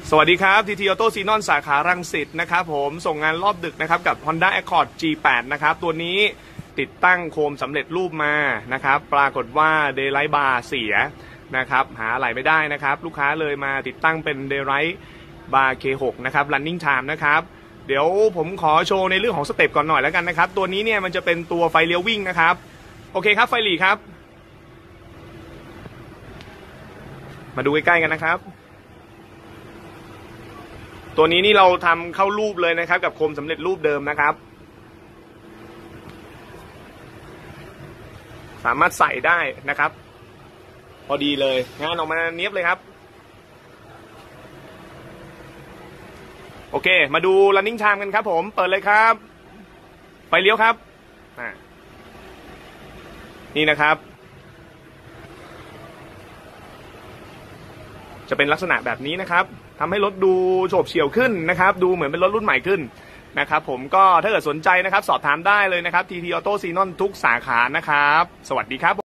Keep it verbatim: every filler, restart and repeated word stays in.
สวัสดีครับทีทีออโต้ซีนอนสาขารังสิตนะครับผมส่งงานรอบดึกนะครับกับ Honda Accord จี แปด นะครับตัวนี้ติดตั้งโคมสำเร็จรูปมานะครับปรากฏว่า Daylight Bar เสียนะครับหาอะไรไม่ได้นะครับลูกค้าเลยมาติดตั้งเป็น Daylight Bar เค หก นะครับ Running Time นะครับเดี๋ยวผมขอโชว์ในเรื่องของสเต็ปก่อนหน่อยแล้วกันนะครับตัวนี้เนี่ยมันจะเป็นตัวไฟเลี้ยววิ่งนะครับโอเคครับไฟหลีครับมาดูใกล้ๆกันนะครับตัวนี้นี่เราทำเข้ารูปเลยนะครับกับโคมสำเร็จรูปเดิมนะครับสามารถใส่ได้นะครับพอดีเลยงานออกมาเนี้ยบเลยครับโอเคมาดู running time กันครับผมเปิดเลยครับไฟเลี้ยวครับนี่นะครับจะเป็นลักษณะแบบนี้นะครับทำให้รถดูโฉบเฉี่ยวขึ้นนะครับดูเหมือนเป็นรถรุ่นใหม่ขึ้นนะครับผมก็ถ้าเกิดสนใจนะครับสอบถามได้เลยนะครับ ที ที Auto Xenon ทุกสาขานะครับสวัสดีครับ